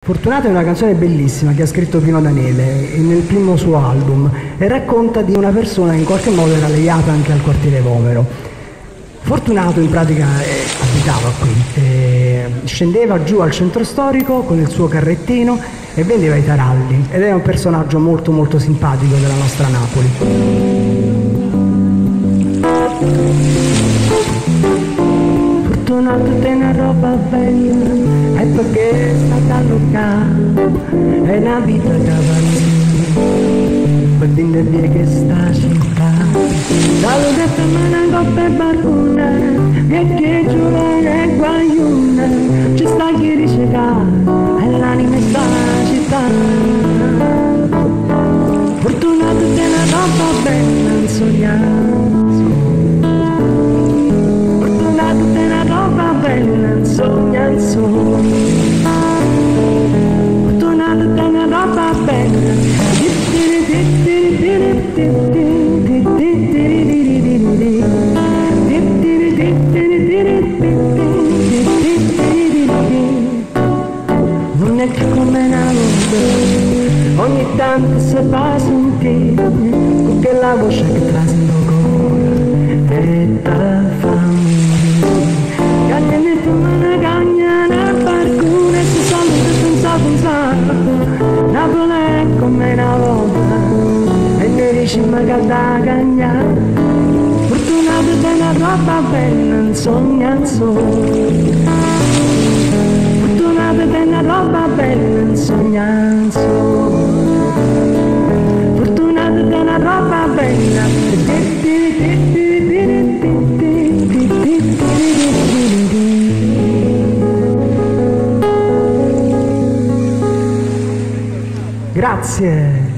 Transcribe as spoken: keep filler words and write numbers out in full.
Fortunata è una canzone bellissima che ha scritto Pino Daniele nel primo suo album e racconta di una persona che in qualche modo era legata anche al quartiere Vomero. Fortunato in pratica eh, abitava qui, eh, scendeva giù al centro storico con il suo carrettino e vendeva i taralli ed era un personaggio molto molto simpatico della nostra Napoli. Fortunato te una roba bella e perché è stata locale è una vita cavallina per dire via che sta città salute per me una coppa e barcuna e che giura e guaiuna ci sta chi ricevare e l'anima sta città. Fortunato te una roba bella non sognare sogna il sogno fortunato te una roba bella non è più come una volta ogni tanto si fa sentire con quella voce che trasmette ancora e te fa Napoli è come una volta e ne dici ma che da cagnare fortunato te una roba bella non sogna il sole fortunato te una roba bella non sogna il sole fortunato te una roba bella grazie.